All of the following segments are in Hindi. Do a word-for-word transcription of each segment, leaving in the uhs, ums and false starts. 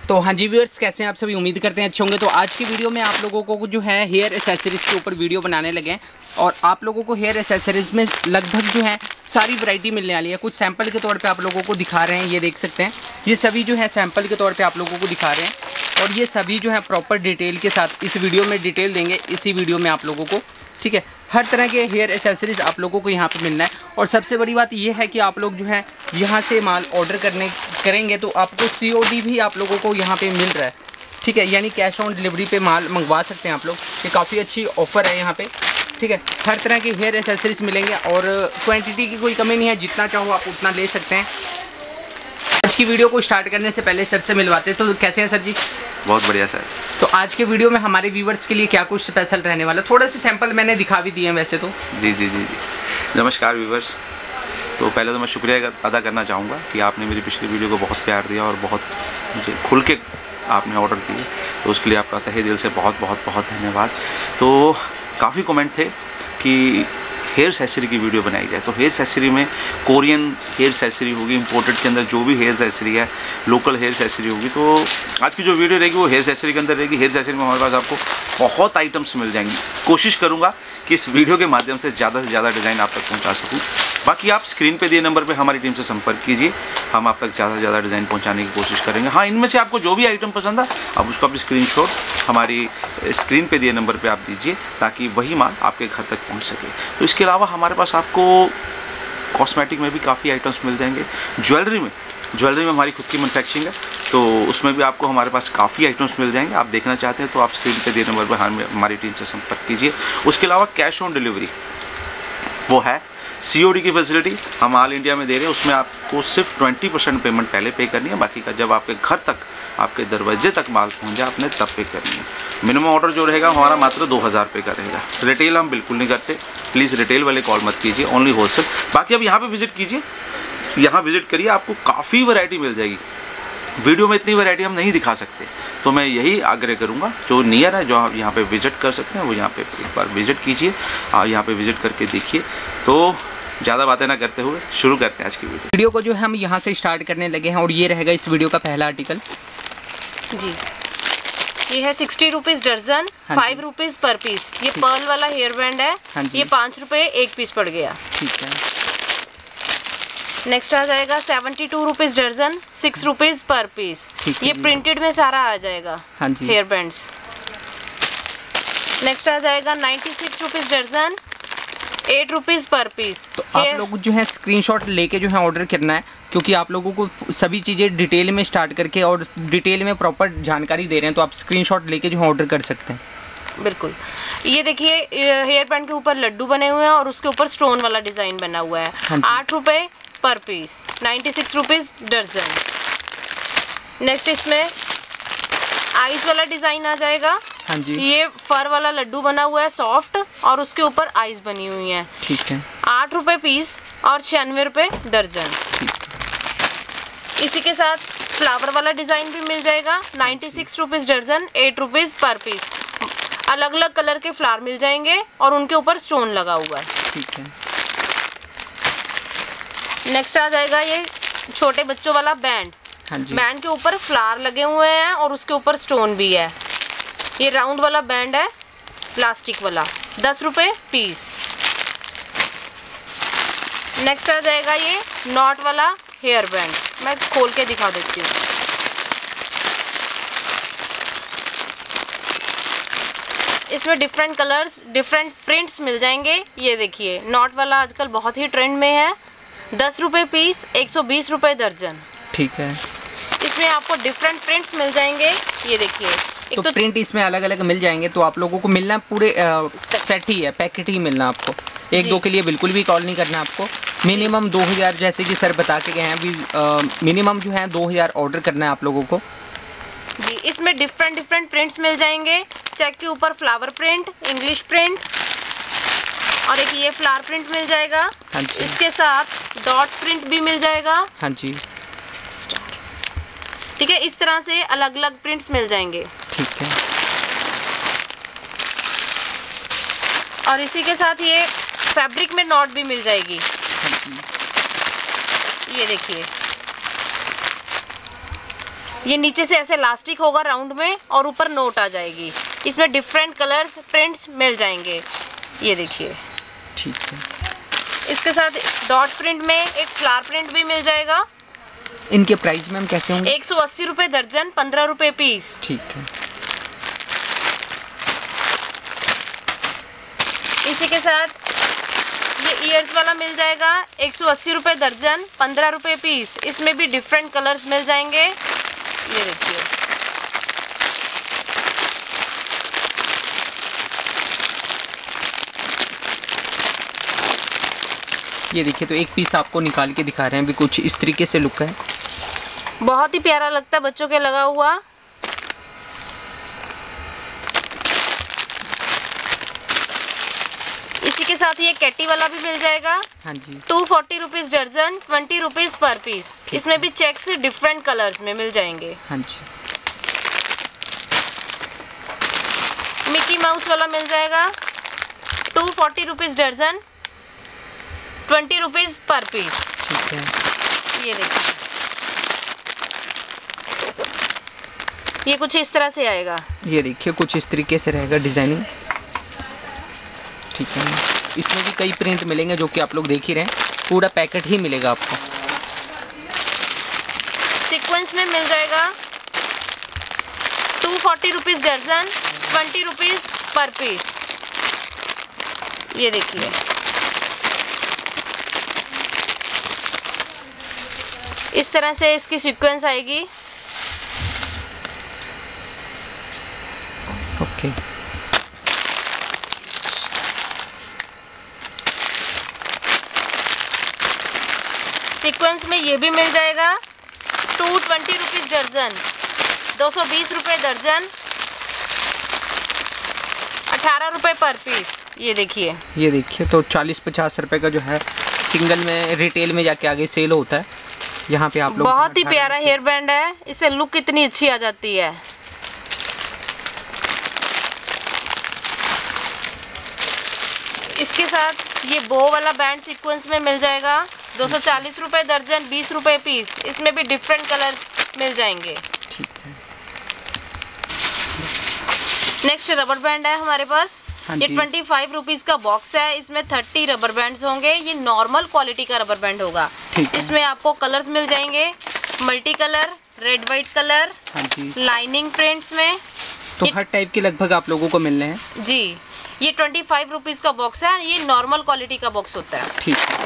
तो हाँ जी व्यूअर्स, कैसे हैं आप सभी? उम्मीद करते हैं अच्छे होंगे। तो आज की वीडियो में आप लोगों को जो है हेयर एसेसरीज़ के ऊपर वीडियो बनाने लगे हैं और आप लोगों को हेयर एसेसरीज़ में लगभग जो है सारी वैरायटी मिलने वाली है। कुछ सैंपल के तौर पे आप लोगों को दिखा रहे हैं, ये देख सकते हैं। ये सभी जो है सैंपल के तौर पे आप लोगों को दिखा रहे हैं और ये सभी जो है प्रॉपर डिटेल के साथ इस वीडियो में डिटेल देंगे, इसी वीडियो में आप लोगों को। ठीक है, हर तरह के हेयर एसेसरीज़ आप लोगों को यहाँ पे मिलना है। और सबसे बड़ी बात ये है कि आप लोग जो है यहाँ से माल ऑर्डर करने करेंगे तो आपको सीओडी भी आप लोगों को यहाँ पे मिल रहा है। ठीक है, यानी कैश ऑन डिलीवरी पे माल मंगवा सकते हैं आप लोग। ये काफ़ी अच्छी ऑफ़र है यहाँ पे। ठीक है, हर तरह के हेयर एसेसरीज़ मिलेंगे और क्वांटिटी की कोई कमी नहीं है, जितना चाहो आप उतना ले सकते हैं। आज की वीडियो को स्टार्ट करने से पहले सर से मिलवाते हैं। तो कैसे हैं सर जी? बहुत बढ़िया सर। तो आज के वीडियो में हमारे व्यूवर्स के लिए क्या कुछ स्पेशल रहने वाला? थोड़े से सैंपल मैंने दिखा भी दिए हैं वैसे तो। जी जी जी जी नमस्कार व्यूवर्स। तो पहले तो मैं शुक्रिया अदा करना चाहूँगा कि आपने मेरी पिछली वीडियो को बहुत प्यार दिया और बहुत मुझे खुल के आपने ऑर्डर दिए, तो उसके लिए आपका तहे दिल से बहुत बहुत बहुत धन्यवाद। तो काफ़ी कमेंट थे कि हेयर एसेसरी की वीडियो बनाई जाए। तो हेयर एसेसरी में कोरियन हेयर एसेसरी होगी, इंपोर्टेड के अंदर जो भी हेयर एसेसरी है, लोकल हेयर एसेसरी होगी। तो आज की जो वीडियो रहेगी वो हेयर एसेसरी के अंदर रहेगी। हेयर एसेसरी में हमारे पास आपको बहुत आइटम्स मिल जाएंगी। कोशिश करूँगा कि इस वीडियो के माध्यम से ज़्यादा से ज़्यादा डिज़ाइन आप तक पहुँचा सकूँ। बाकी आप स्क्रीन पे दिए नंबर पे हमारी टीम से संपर्क कीजिए, हम आप तक ज़्यादा से ज़्यादा डिज़ाइन पहुंचाने की कोशिश करेंगे। हाँ, इनमें से आपको जो भी आइटम पसंद है आप उसको अपनी स्क्रीनशॉट हमारी स्क्रीन पे दिए नंबर पे आप दीजिए, ताकि वही माल आपके घर तक पहुंच सके। तो इसके अलावा हमारे पास आपको कॉस्मेटिक में भी काफ़ी आइटम्स मिल जाएंगे। ज्वेलरी में ज्वेलरी में हमारी खुद की मैन्युफैक्चरिंग है, तो उसमें भी आपको हमारे पास काफ़ी आइटम्स मिल जाएंगे। आप देखना चाहते हैं तो आप स्क्रीन पे दिए नंबर पर हमारी टीम से संपर्क कीजिए। उसके अलावा कैश ऑन डिलीवरी वो है, सीओडी की फैसिलिटी हम ऑल इंडिया में दे रहे हैं। उसमें आपको सिर्फ ट्वेंटी परसेंट पेमेंट पहले पे करनी है, बाकी का जब आपके घर तक, आपके दरवाजे तक माल पहुंच जाए आपने तब पे करनी है। मिनिमम ऑर्डर जो रहेगा हमारा मात्र दो हज़ार रुपये का रहेगा। रिटेल हम बिल्कुल नहीं करते, प्लीज़ रिटेल वाले कॉल मत कीजिए, ओनली होलसेल। बाकी अब यहाँ पे विजिट कीजिए, यहाँ विजिट करिए, आपको काफ़ी वैरायटी मिल जाएगी। वीडियो में इतनी वैरायटी हम नहीं दिखा सकते, तो मैं यही आग्रह करूंगा जो नियर है, जो आप यहाँ पे विजिट कर सकते हैं वो यहाँ पे एक बार विजिट कीजिए, आप यहाँ पे विजिट करके देखिए। तो ज़्यादा बातें ना करते हुए शुरू करते हैं आज की वीडियो वीडियो को जो है हम यहाँ से स्टार्ट करने लगे हैं और ये रहेगा इस वीडियो का पहला आर्टिकल। जी, ये है सिक्सटी रुपीज़ दर्जन, फाइव रुपीज़ पर पीस। ये पर्ल वाला हेयर बैंड है, ये पाँच रुपये एक पीस पड़ गया। ठीक है। नेक्स्ट आ जाएगा सेवेंटी टू रुपीज़ दर्जन, सिक्स रुपीज़ पर पीस। ये प्रिंटेड में सारा आ जाएगा। हाँ जी। Hair bands. नेक्स्ट आ जाएगा नाइन्टी सिक्स रुपीज़ दर्जन, एट रुपीज़ पर पीस। तो आप लोग जो है स्क्रीनशॉट लेके जो है ऑर्डर करना है, क्योंकि आप लोगों को सभी चीज़ें डिटेल में स्टार्ट करके और डिटेल में प्रॉपर जानकारी दे रहे हैं, तो आप स्क्रीनशॉट लेके जो है ऑर्डर कर सकते हैं। बिल्कुल। ये देखिए हेयर बैंड के ऊपर लड्डू बने हुए हैं और उसके ऊपर स्टोन वाला डिज़ाइन बना हुआ है। आठ रुपये per piece, ninety six rupees दर्जन। नेक्स्ट इसमें आइस वाला डिज़ाइन आ जाएगा। हाँ जी। ये फर वाला लड्डू बना हुआ है सॉफ्ट और उसके ऊपर आइस बनी हुई है। ठीक है। आठ रुपये पीस और छियानवे रुपये दर्जन। इसी के साथ फ्लावर वाला डिज़ाइन भी मिल जाएगा। नाइन्टी सिक्स रुपीज़ दर्जन, एट रुपीज़ पर पीस। अलग अलग कलर के फ्लावर मिल जाएंगे और उनके ऊपर स्टोन लगा हुआ है। ठीक है। नेक्स्ट आ जाएगा ये छोटे बच्चों वाला बैंड। हाँ जी। बैंड के ऊपर फ्लावर लगे हुए हैं और उसके ऊपर स्टोन भी है। ये राउंड वाला बैंड है, प्लास्टिक वाला, दस रुपये पीस। नेक्स्ट आ जाएगा ये नॉट वाला हेयर बैंड, मैं खोल के दिखा देती हूँ। इसमें डिफरेंट कलर्स, डिफरेंट प्रिंट्स मिल जाएंगे। ये देखिए नॉट वाला आजकल बहुत ही ट्रेंड में है। दस रुपये पीस, एक सौ बीस रुपये दर्जन। ठीक है। इसमें आपको डिफरेंट प्रिंट्स मिल जाएंगे। ये देखिए तो, तो प्रिंट इसमें अलग अलग मिल जाएंगे, तो आप लोगों को मिलना पूरे आ, सेट ही है, पैकेट ही मिलना आपको। एक दो के लिए बिल्कुल भी कॉल नहीं करना आपको। मिनिमम दो हज़ार जैसे कि सर बता के गए हैं अभी, मिनिमम जो है दो हज़ार ऑर्डर करना है आप लोगों को। जी, इसमें डिफरेंट डिफरेंट प्रिंट्स मिल जाएंगे। चेक के ऊपर फ्लावर प्रिंट, इंग्लिश प्रिंट और एक ये फ्लावर प्रिंट मिल जाएगा। हाँ जी। इसके साथ डॉट्स प्रिंट भी मिल जाएगा। हाँ जी। ठीक है, इस तरह से अलग अलग प्रिंट्स मिल जाएंगे। ठीक है। और इसी के साथ ये फैब्रिक में नॉट भी मिल जाएगी। ये देखिए ये नीचे से ऐसे इलास्टिक होगा राउंड में और ऊपर नोट आ जाएगी। इसमें डिफरेंट कलर्स प्रिंट्स मिल जाएंगे, ये देखिए। ठीक है। इसके साथ डॉट प्रिंट में एक फ्लावर प्रिंट भी मिल जाएगा। इनके प्राइस मैम कैसे होंगे? एक सौ अस्सी रुपये दर्जन, पंद्रह रुपये पीस। ठीक है। इसी के साथ ये ईयर्स वाला मिल जाएगा, एक सौ अस्सी रुपये दर्जन, पंद्रह रुपये पीस। इसमें भी डिफरेंट कलर्स मिल जाएंगे, ये देखिए। ये देखिए, तो एक पीस आपको निकाल के दिखा रहे हैं, भी कुछ इस तरीके से लुक है। बहुत ही प्यारा लगता है बच्चों के लगा हुआ। इसी के साथ ये कैटी वाला भी मिल जाएगा। हाँ जी। टू फोर्टी रुपीज दर्जन, ट्वेंटी रुपीज पर पीस। इसमें भी चेक्स डिफरेंट कलर्स में मिल जाएंगे। हाँ जी। मिकी माउस वाला मिल जाएगा, टू फोर्टी रुपीज दर्जन, ट्वेंटी रुपीज पर पीस। ठीक है। ये देखिए, ये कुछ इस तरह से आएगा। ये देखिए, कुछ इस तरीके से रहेगा डिजाइनिंग। ठीक है। इसमें भी कई प्रिंट मिलेंगे जो कि आप लोग देख ही रहे हैं, पूरा पैकेट ही मिलेगा आपको। सीक्वेंस में मिल जाएगा, टू फोर्टी रुपीज दर्जन, ट्वेंटी रुपीज पर पीस। ये देखिए, इस तरह से इसकी सीक्वेंस आएगी। ओके। सीक्वेंस में ये भी मिल जाएगा, टू ट्वेंटी रुपीज दर्जन, दो सौ बीस रुपये दर्जन, अठारह रुपये पर पीस। ये देखिए, ये देखिए, तो चालीस पचास रुपए का जो है सिंगल में रिटेल में जाके आगे सेल होता है। यहाँ पे आप लोग बहुत ही प्यारा हेयर बैंड है, इससे लुक कितनी अच्छी आ जाती है। इसके साथ ये बो वाला बैंड सीक्वेंस में मिल जाएगा, दो सौ चालीस रुपये दर्जन, बीस रुपये पीस। इसमें भी डिफरेंट कलर्स मिल जाएंगे। ठीक है। नेक्स्ट रबर बैंड है हमारे पास। हाँ ये जी। ट्वेंटी फाइव रुपीज़ का बॉक्स है, इसमें थर्टी रबर बैंड्स होंगे। ये नॉर्मल क्वालिटी का रबर बैंड होगा। ठीक है। इसमें आपको कलर्स मिल जाएंगे, multi colour, red white colour, हाँ जी। लाइनिंग प्रिंट्स में। तो ये- हर टाइप के लगभग आप लोगों को मिल रहे हैं। जी, ये ट्वेंटी फाइव रुपीज़ का बॉक्स है। ये नॉर्मल क्वालिटी का बॉक्स होता है। ठीक है।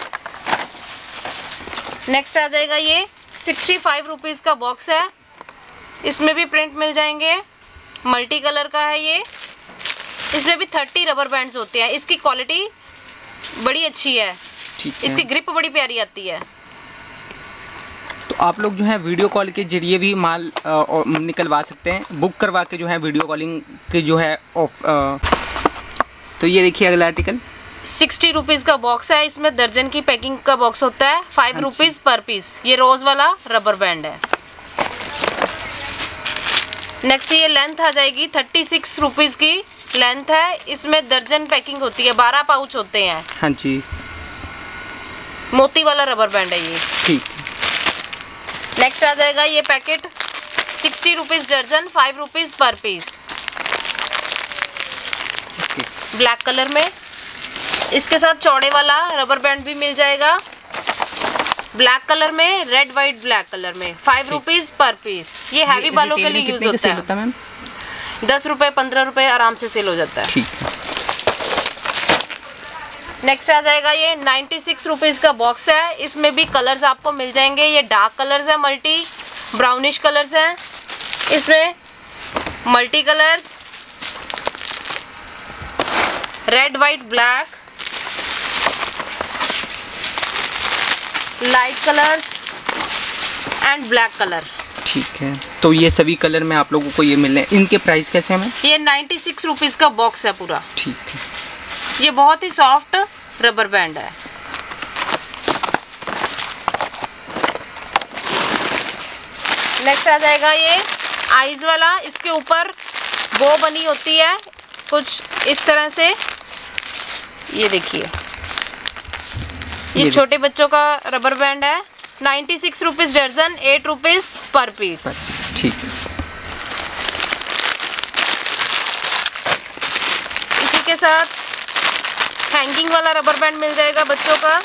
नेक्स्ट आ जाएगा ये सिक्सटी फाइव रुपीज़ का बॉक्स है। इसमें भी प्रिंट मिल जाएंगे, मल्टी कलर का है ये। इसमें भी थर्टी रबर बैंड्स होते हैं। इसकी क्वालिटी बड़ी अच्छी है, ठीक है। इसकी ग्रिप बड़ी प्यारी आती है। तो आप लोग जो है वीडियो कॉल के जरिए भी माल अ, और निकलवा सकते हैं, बुक करवा के जो है वीडियो कॉलिंग के जो है ऑफ। अ, तो ये देखिए अगला आर्टिकल, सिक्सटी रुपीज़ का बॉक्स है। इसमें दर्जन की पैकिंग का बॉक्स होता है, फाइव रुपीज़ पर पीस। ये रोज वाला रबर बैंड है। नेक्स्ट ये लेंथ आ जाएगी, थर्टी सिक्स रुपीज़ की लेंथ है। इसमें दर्जन पैकिंग होती है, बारह पाउच होते हैं। हाँ जी। मोती वाला रबर बैंड है ये। ठीक है। नेक्स्ट आ जाएगा ये पैकेट, सिक्सटी रुपीज़ दर्जन, five rupees per piece, okay. Black colour में। इसके साथ चौड़े वाला रबर बैंड भी मिल जाएगा, ब्लैक कलर में, रेड वाइट ब्लैक कलर में, फाइव रुपीज़ पर पीस। ये हैवी बालों के लिए यूज होता है। होता है मैम? दस रुपये पंद्रह रुपये आराम से सेल हो जाता है। ठीक है। नेक्स्ट आ जाएगा ये नाइन्टी सिक्स रुपीज़ का बॉक्स है। इसमें भी कलर्स आपको मिल जाएंगे। ये डार्क कलर्स है, मल्टी ब्राउनिश कलर्स हैं। इसमें multi colours, red white black, light colours and black colour. ठीक है। तो ये सभी कलर में आप लोगों को ये मिल रहे हैं। इनके प्राइस कैसे हैं मैम? ये नाइन्टी सिक्स रुपीज़ का बॉक्स है पूरा। ठीक है। ये बहुत ही सॉफ्ट रबर बैंड है। नेक्स्ट आ जाएगा ये आईज वाला। इसके ऊपर बो बनी होती है कुछ इस तरह से। ये देखिए, ये ये छोटे बच्चों का रबर बैंड है। नाइन्टी सिक्स रुपीज़ दर्जन, एट रुपीज़ पर पीस। ठीक है। इसी के साथ हैंगिंग वाला रबर बैंड मिल जाएगा बच्चों का।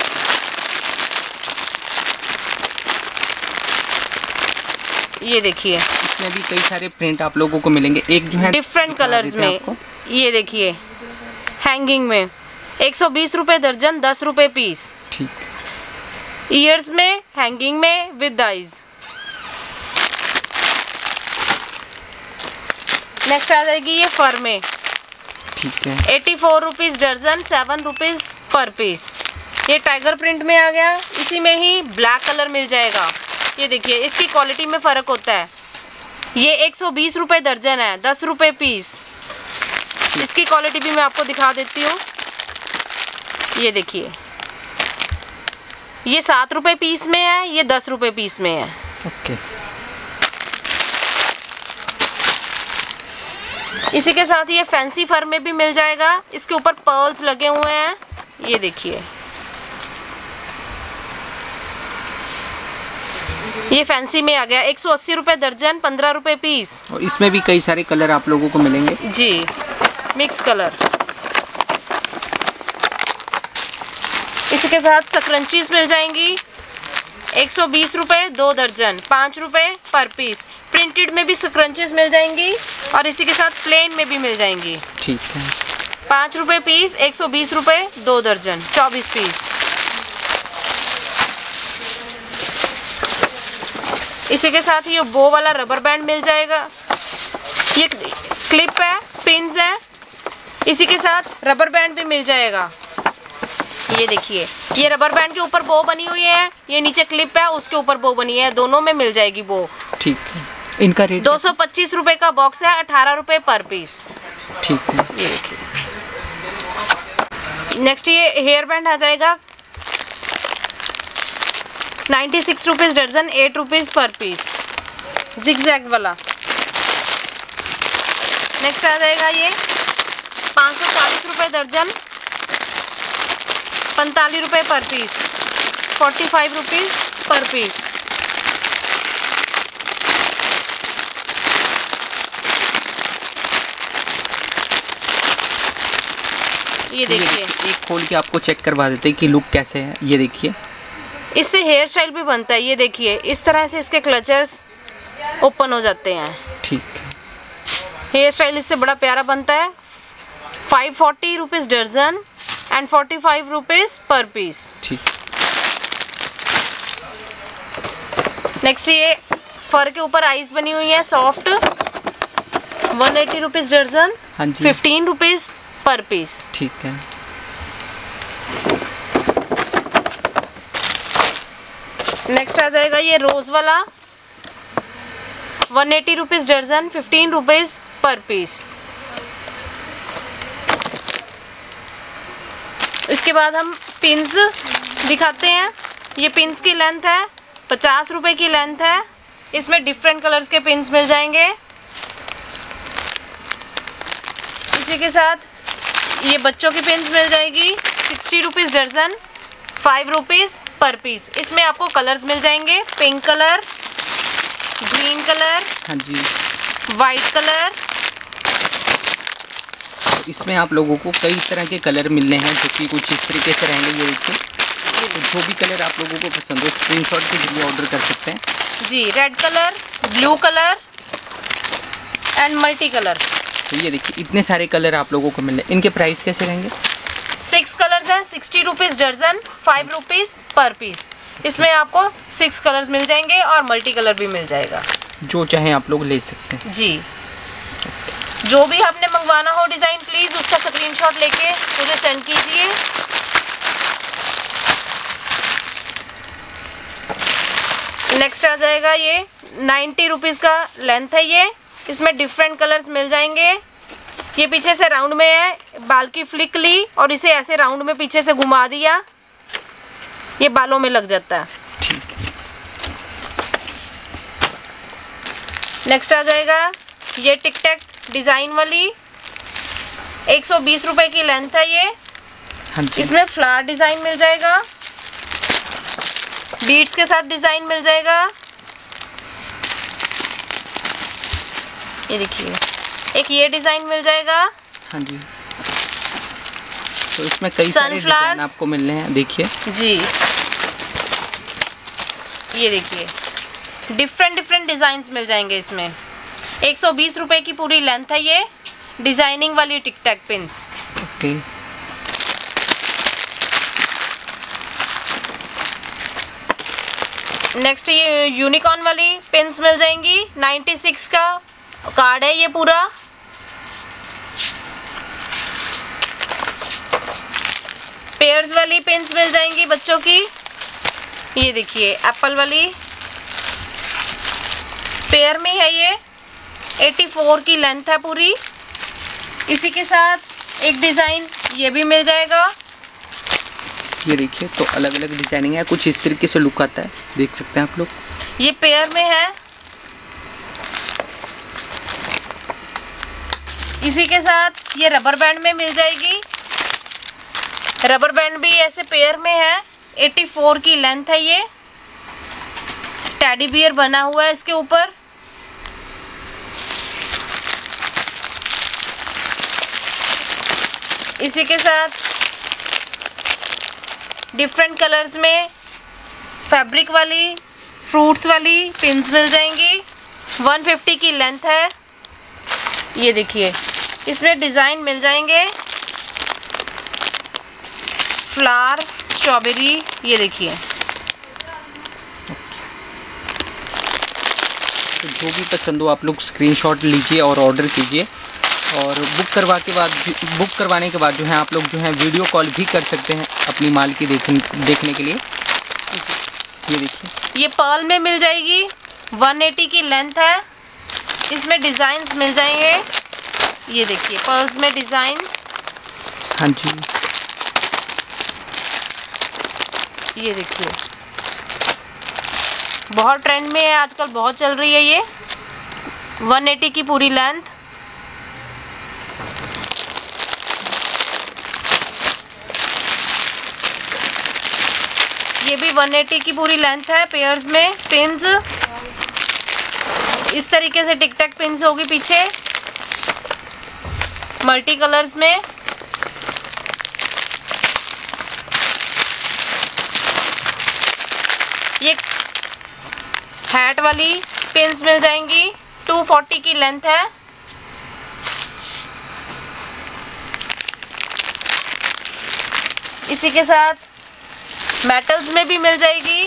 ये देखिए, इसमें भी कई सारे प्रिंट आप लोगों को मिलेंगे, एक जो है डिफरेंट कलर्स में। ये देखिए हैंगिंग में एक सौ बीस रुपए दर्जन, दस रुपए पीस। ठीक। ईयर्स में, हैंगिंग में, विद आइज। नेक्स्ट आ जाएगी ये फर में। ठीक है। एटी फोर रुपीज़ दर्जन, सेवन रुपीज़ पर पीस। ये टाइगर प्रिंट में आ गया। इसी में ही ब्लैक कलर मिल जाएगा। ये देखिए, इसकी क्वालिटी में फ़र्क होता है। ये एक सौ बीस रुपये दर्जन है, दस रुपये पीस। इसकी क्वालिटी भी मैं आपको दिखा देती हूँ। ये देखिए, ये सात रुपये पीस में है, ये दस रुपये पीस में है। ओके। इसी के साथ ये फैंसी फर में भी मिल जाएगा। इसके ऊपर पर्ल्स लगे हुए हैं। ये देखिए, ये फैंसी में आ गया। एक सौ अस्सी रुपये दर्जन, पंद्रह रुपये पीस। और इसमें भी कई सारे कलर आप लोगों को मिलेंगे। जी, मिक्स कलर। इसके साथ सकरंचीज मिल जाएंगी। एक सौ बीस रुपये दो दर्जन, पाँच रुपये पर पीस। प्रिंटेड में भी सकरंचीज मिल जाएंगी और इसी के साथ प्लेन में भी मिल जाएंगी। ठीक है। पाँच रुपये पीस, एक सौ बीस रुपये दो दर्जन, चौबीस पीस। इसी के साथ ये बो वाला रबर बैंड मिल जाएगा। ये क्लिप है, पिन्स है। इसी के साथ रबर बैंड भी मिल जाएगा। ये देखिए, ये रबर बैंड के ऊपर बो बनी हुई है, ये नीचे क्लिप है, उसके ऊपर बो बनी है। दोनों में मिल जाएगी बो। ठीक है। इनका रेट दो सौ पच्चीस रुपये का बॉक्स है, अठारह रुपये पर पीस। ठीक है। ये देखिए, नेक्स्ट ये हेयर बैंड आ जाएगा। नाइन्टी सिक्स रुपीज़ दर्जन, eight rupees per piece, zigzag वाला। नेक्स्ट आ जाएगा ये पाँच सौ चालीस रुपये दर्जन, पैंतालीस रुपये per piece, forty five rupees per piece. ये देखिए, एक खोल के आपको चेक करवा देते हैं कि लुक कैसे है। ये देखिए, इससे हेयर स्टाइल भी बनता है। ये देखिए, इस तरह से इसके क्लचर्स ओपन हो जाते हैं। ठीक है। हेयर स्टाइल इससे बड़ा प्यारा बनता है। फाइव फोर्टी रुपीज़ दर्जन and forty five rupees per piece. ठीक। नेक्स्ट ये फर के ऊपर आइस बनी हुई है, सॉफ्ट, वन एटी रुपीज़ दर्जन, हाँ जी, फिफ्टीन रुपीज़ पर पीस। ठीक है। नेक्स्ट आ जाएगा ये रोज़ वाला, वन एटी रुपीज़ दर्जन, फिफ्टीन रुपीज़ पर पीस। इसके बाद हम पिन्स दिखाते हैं। ये पिन्स की लेंथ है पचास रुपए की लेंथ है। इसमें डिफरेंट कलर्स के पिन्स मिल जाएंगे। इसी के साथ ये बच्चों की पिन्स मिल जाएगी, सिक्सटी रुपीज़ दर्जन, फाइव रुपीज़ पर पीस। इसमें आपको कलर्स मिल जाएंगे, पिंक कलर, ग्रीन कलर, हाँ जी, वाइट कलर। इसमें आप लोगों को कई तरह के कलर मिलने हैं जो कि कुछ इस तरीके से रहेंगे। ये देखिए, तो जो भी कलर आप लोगों को पसंद हो स्क्रीनशॉट के जरिए ऑर्डर कर सकते हैं। जी, red colour, blue colour and multi colour. तो ये देखिए, इतने सारे कलर आप लोगों को मिल रहे हैं। इनके प्राइस कैसे रहेंगे? सिक्स कलर्स हैं, सिक्सटी रुपीज़ दर्जन, फाइव रुपीज़ पर पीस। इसमें आपको सिक्स कलर्स मिल जाएंगे और मल्टी कलर भी मिल जाएगा। जो चाहे आप लोग ले सकते हैं। जी, जो भी आपने मंगवाना हो डिज़ाइन, प्लीज़ उसका स्क्रीनशॉट लेके मुझे सेंड कीजिए। नेक्स्ट आ जाएगा ये नाइन्टी रुपीज़ का लेंथ है। ये इसमें डिफरेंट कलर्स मिल जाएंगे। ये पीछे से राउंड में है, बाल की फ्लिक ली और इसे ऐसे राउंड में पीछे से घुमा दिया, ये बालों में लग जाता है। नेक्स्ट आ जाएगा ये टिक टैक डिज़ाइन वाली, एक सौ बीस रुपये की लेंथ है ये। हाँ जी, इसमें फ्लावर डिज़ाइन मिल जाएगा, बीड्स के साथ डिजाइन मिल जाएगा। ये देखिए, एक ये डिजाइन मिल जाएगा। हाँ जी, तो इसमें कई सारे डिजाइन आपको मिल रहे हैं, देखिए जी। ये देखिए, डिफरेंट डिफरेंट डिजाइन्स मिल जाएंगे इसमें। एक सौ बीस रुपए की पूरी लेंथ है ये, डिजाइनिंग वाली tic tac pins. Okay, next ये यूनिकॉर्न वाली पिन्स मिल जाएंगी। छियानवे का कार्ड है ये पूरा। पेयर्स वाली पिन्स मिल जाएंगी बच्चों की। ये देखिए, एप्पल वाली पेयर में है ये, चौरासी की लेंथ है पूरी। इसी के साथ एक डिज़ाइन ये भी मिल जाएगा। ये देखिए, तो अलग अलग डिजाइनिंग है, कुछ इस तरीके से लुक आता है, देख सकते हैं आप लोग। ये पेयर में है। इसी के साथ ये रबर बैंड में मिल जाएगी। रबर बैंड भी ऐसे पेयर में है, चौरासी की लेंथ है ये। टेडी बियर बना हुआ है इसके ऊपर। इसी के साथ डिफरेंट कलर्स में फैब्रिक वाली, फ्रूट्स वाली पिन्स मिल जाएंगी। एक सौ पचास की लेंथ है। ये देखिए, इसमें डिज़ाइन मिल जाएंगे, फ्लावर, स्ट्रॉबेरी। ये देखिए, तो जो भी पसंद हो आप लोग स्क्रीनशॉट लीजिए और ऑर्डर कीजिए। और बुक करवा के बाद बुक करवाने के बाद जो है आप लोग जो है वीडियो कॉल भी कर सकते हैं अपनी माल की देख, देखने के लिए। ये देखिए, ये पर्ल में मिल जाएगी। एक सौ अस्सी की लेंथ है। इसमें डिज़ाइंस मिल जाएंगे। ये देखिए, पर्ल्स में डिज़ाइन। हाँ जी, ये देखिए, बहुत ट्रेंड में है आजकल, बहुत चल रही है ये। एक सौ अस्सी की पूरी लेंथ। ये भी एक सौ अस्सी की पूरी लेंथ है। पेयर्स में पिन्स इस तरीके से टिक टैक पिन्स होगी पीछे, मल्टी कलर्स में। ये हैट वाली पिन्स मिल जाएंगी। दो सौ चालीस की लेंथ है। इसी के साथ मेटल्स में भी मिल जाएगी,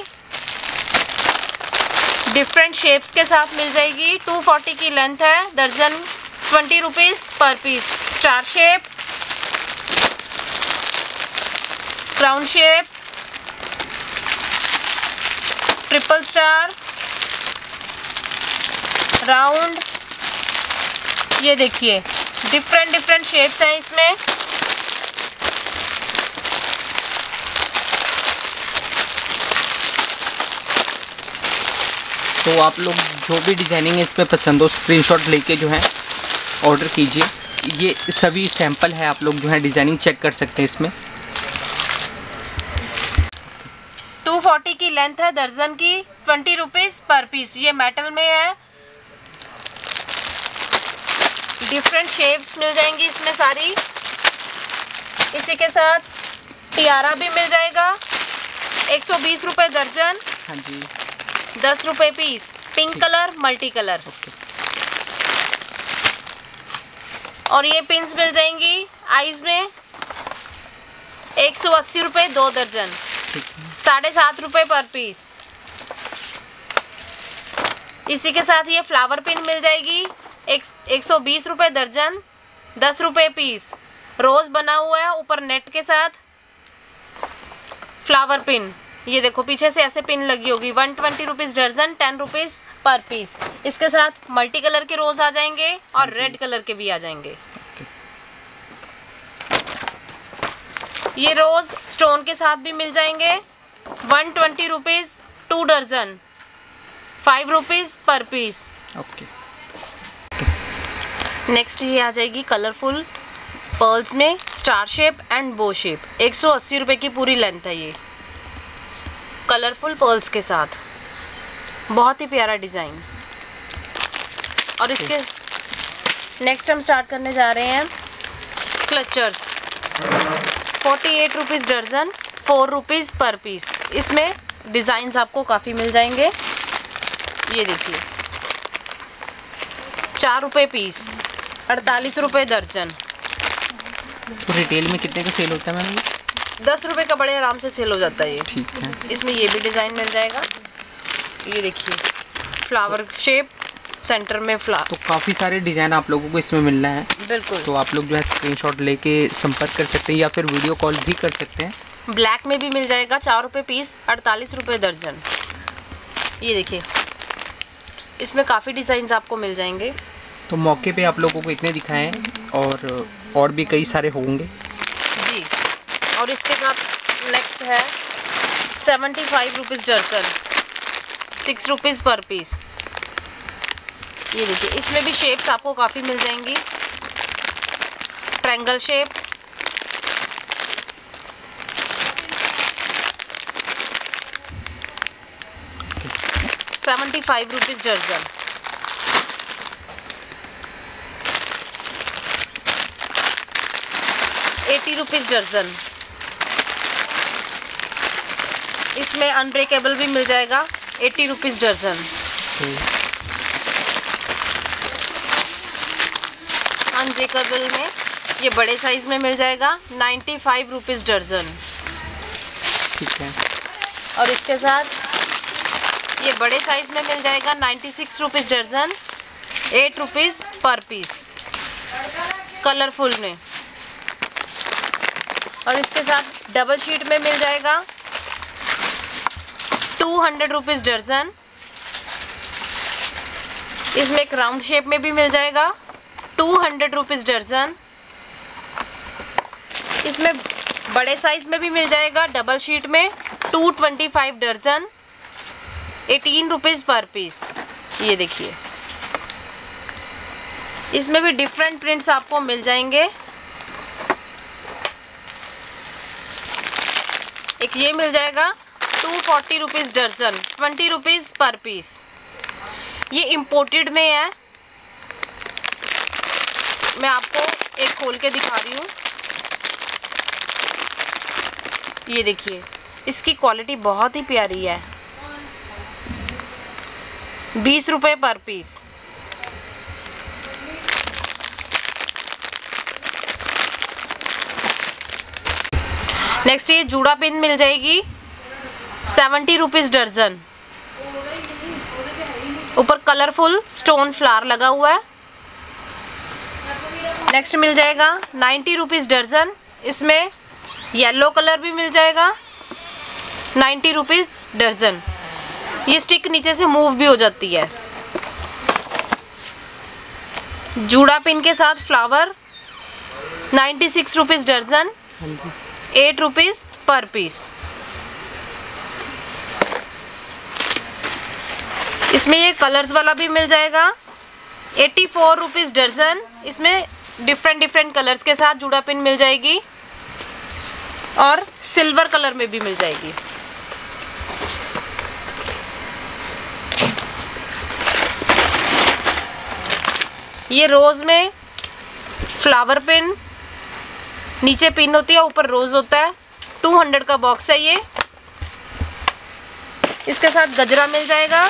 डिफरेंट शेप्स के साथ मिल जाएगी। दो सौ चालीस की लेंथ है। दर्जन twenty rupees per piece. Star shape, crown shape, triple star, round. ये देखिए, डिफरेंट डिफरेंट शेप्स हैं इसमें। तो आप लोग जो भी डिज़ाइनिंग इसमें पसंद हो स्क्रीनशॉट लेके जो है ऑर्डर कीजिए। ये सभी सैंपल है, आप लोग जो है डिज़ाइनिंग चेक कर सकते हैं इसमें। दो सौ चालीस की लेंथ है दर्जन की, ट्वेंटी रुपीज़ पर पीस। ये मेटल में है। डिफरेंट शेप्स मिल जाएंगी इसमें सारी। इसी के साथ टियारा भी मिल जाएगा। एक सौ बीस रुपये दर्जन। हाँ जी, दस रुपये piece. Pink colour, multi colour. और ये पिन्स मिल जाएंगी आइज में। एक सौ अस्सी रुपये दो दर्जन, साढ़े सात रुपये पर पीस। इसी के साथ ये फ्लावर पिन मिल जाएगी। एक एक सौ बीस रुपये दर्जन, दस रुपये पीस। रोज़ बना हुआ है ऊपर नेट के साथ। फ्लावर पिन, ये देखो पीछे से ऐसे पिन लगी होगी। वन ट्वेंटी रुपीज़ दर्जन, टेन रुपीज़ पर पीस। इसके साथ मल्टी कलर के रोज़ आ जाएंगे और रेड कलर के भी आ जाएंगे। ये रोज़ स्टोन के साथ भी मिल जाएंगे। वन ट्वेंटी रुपीज़ टू दर्जन, five rupees per piece. Okay. Next ये आ जाएगी कलरफुल पर्ल्स में star shape and bow shape. एक सौ अस्सी रुपये की पूरी लेंथ है ये। कलरफुल पर्ल्स के साथ, बहुत ही प्यारा डिज़ाइन। और इसके नेक्स्ट हम स्टार्ट करने जा रहे हैं क्लचर्स। फोर्टी एट रुपीज़ दर्जन, फोर रुपीज़ पर पीस। इसमें डिज़ाइंस आपको काफ़ी मिल जाएंगे। ये देखिए, चार रुपये पीस, अड़तालीस रुपये दर्जन। तो रिटेल में कितने का सेल होता है मैम? दस रुपये का बड़े आराम से सेल हो जाता है ये। ठीक है। इसमें ये भी डिज़ाइन मिल जाएगा। ये देखिए, फ्लावर शेप, सेंटर में फ्लावर। तो काफ़ी सारे डिज़ाइन आप लोगों को इसमें मिलना है। बिल्कुल। तो आप लोग जो है स्क्रीनशॉट लेके संपर्क कर सकते हैं या फिर वीडियो कॉल भी कर सकते हैं। ब्लैक में भी मिल जाएगा, चार रुपये पीस, अड़तालीस रुपये दर्जन। ये देखिए, इसमें काफ़ी डिज़ाइंस आपको मिल जाएंगे। तो मौके पे आप लोगों को इतने दिखाएं और और भी कई सारे होंगे जी। और इसके साथ नेक्स्ट है सेवेंटी फाइव रुपीज़ दर्जन, सिक्स रुपीज़ पर पीस। ये देखिए, इसमें भी शेप्स आपको काफ़ी मिल जाएंगी। Triangle shape, seventy five rupees दर्जन। एटी रुपीज़ दर्जन। इसमें अनब्रेकेबल भी मिल जाएगा, एटी रुपीज़ दर्जन। अनब्रेकेबल में ये बड़े साइज में मिल जाएगा, नाइन्टी फाइव रुपीज़ दर्जन। ठीक है। और इसके साथ ये बड़े साइज में मिल जाएगा, नाइन्टी सिक्स रुपीज़ दर्जन, eight rupees per piece, colourful में। और इसके साथ डबल शीट में मिल जाएगा, टू हंड्रेड रुपीज़ दर्जन। इसमें एक राउंड शेप में भी मिल जाएगा, टू हंड्रेड रुपीज़ दर्जन। इसमें बड़े साइज में भी मिल जाएगा, डबल शीट में, टू ट्वेंटी फाइव दर्जन, एटीन रुपीज़ पर पीस। ये देखिए, इसमें भी डिफरेंट प्रिंट्स आपको मिल जाएंगे। एक ये मिल जाएगा, टू फोर्टी रुपीज़ दर्जन, ट्वेंटी रुपीज़ पर पीस। ये इम्पोर्टेड में है। मैं आपको एक खोल के दिखा रही हूँ। ये देखिए, इसकी क्वालिटी बहुत ही प्यारी है। बीस रुपये पर पीस। नेक्स्ट ये जूड़ा पिन मिल जाएगी, सेवेंटी रुपीज़ दर्जन। ऊपर कलरफुल स्टोन फ्लावर लगा हुआ है। नेक्स्ट मिल जाएगा नाइन्टी रुपीज़ दर्जन। इसमें येलो कलर भी मिल जाएगा, नाइन्टी रुपीज़ दर्जन। ये स्टिक नीचे से मूव भी हो जाती है। जूड़ा पिन के साथ फ्लावर, नाइन्टी सिक्स रुपीज़ दर्जन, एट रुपीज़ पर पीस। इसमें ये कलर्स वाला भी मिल जाएगा, एटी फोर रुपीज़ दर्जन। इसमें डिफरेंट डिफरेंट कलर्स के साथ जूड़ा पिन मिल जाएगी और सिल्वर कलर में भी मिल जाएगी। ये रोज़ में फ्लावर पिन, नीचे पिन होती है, ऊपर रोज़ होता है। टू हंड्रेड का बॉक्स है ये। इसके साथ गजरा मिल जाएगा।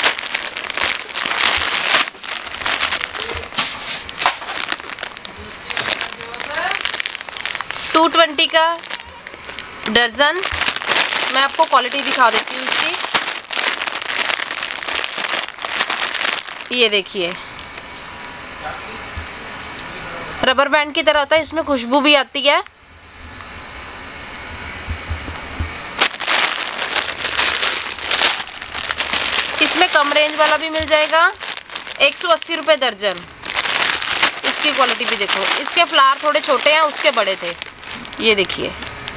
टू ट्वेंटी का दर्जन। मैं आपको क्वालिटी दिखा देती हूँ इसकी। ये देखिए, रबर बैंड की तरह होता है, इसमें खुशबू भी आती है। इसमें कम रेंज वाला भी मिल जाएगा, एक सौ अस्सी रुपये दर्जन। इसकी क्वालिटी भी देखो, इसके फ्लावर थोड़े छोटे हैं, उसके बड़े थे। ये देखिए,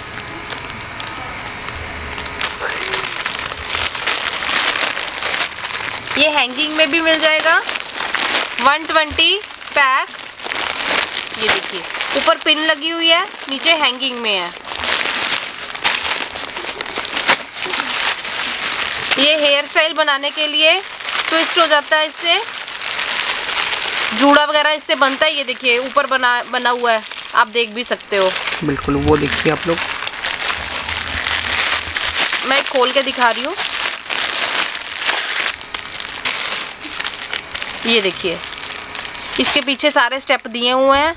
ये हैंगिंग में भी मिल जाएगा, वन ट्वेंटी पैक। ये देखिए, ऊपर पिन लगी हुई है, नीचे हैंगिंग में है। ये हेयर स्टाइल बनाने के लिए ट्विस्ट हो जाता है, इससे जूड़ा वगैरह इससे बनता है। ये देखिए ऊपर बना बना हुआ है, आप देख भी सकते हो। बिल्कुल, वो देखिए आप लोग, मैं खोल के दिखा रही हूँ। ये देखिए इसके पीछे सारे स्टेप दिए हुए हैं,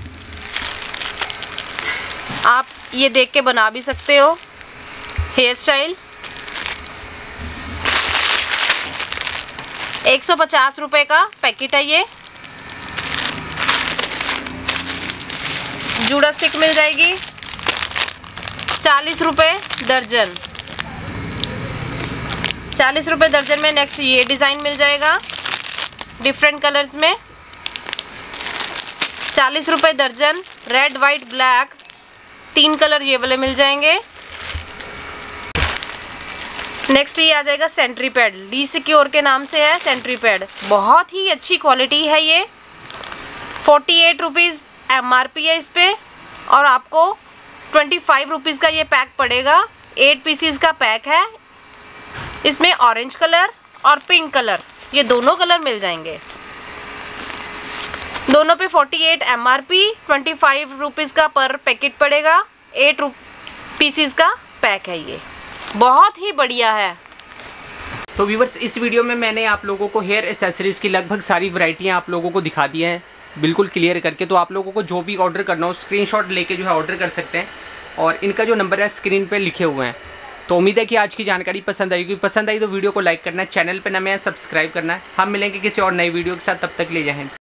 आप ये देख के बना भी सकते हो हेयर स्टाइल। एक सौ पचास रुपये का पैकेट है ये। जूड़ा स्टिक मिल जाएगी चालीस रुपये दर्जन, चालीस रुपये दर्जन में। नेक्स्ट ये डिज़ाइन मिल जाएगा डिफरेंट कलर्स में, चालीस रुपये दर्जन। रेड वाइट ब्लैक तीन कलर ये वाले मिल जाएंगे। नेक्स्ट ये आ जाएगा सेंट्री पैड, डी सिक्योर के नाम से है सेंट्री पैड, बहुत ही अच्छी क्वालिटी है ये। Forty eight rupees M R P है इस पर, और आपको ट्वेंटी फाइव रुपीज़ का ये पैक पड़ेगा। एट पीसीज का पैक है, इसमें ऑरेंज कलर और पिंक कलर ये दोनों कलर मिल जाएंगे। दोनों पे forty eight M R P, twenty five rupees का पर पैकेट पड़ेगा। एट पीसीज का पैक है ये, बहुत ही बढ़िया है। तो व्यूवर्स, इस वीडियो में मैंने आप लोगों को हेयर एसेसरीज़ की लगभग सारी वैरायटियाँ आप लोगों को दिखा दी हैं, बिल्कुल क्लियर करके। तो आप लोगों को जो भी ऑर्डर करना हो स्क्रीनशॉट लेके जो है ऑर्डर कर सकते हैं, और इनका जो नंबर है स्क्रीन पे लिखे हुए हैं। तो उम्मीद है कि आज की जानकारी पसंद आएगी। पसंद आई तो वीडियो को लाइक करना है, चैनल पे नए हैं सब्सक्राइब करना है। हम मिलेंगे किसी और नई वीडियो के साथ, तब तक ले जाएं।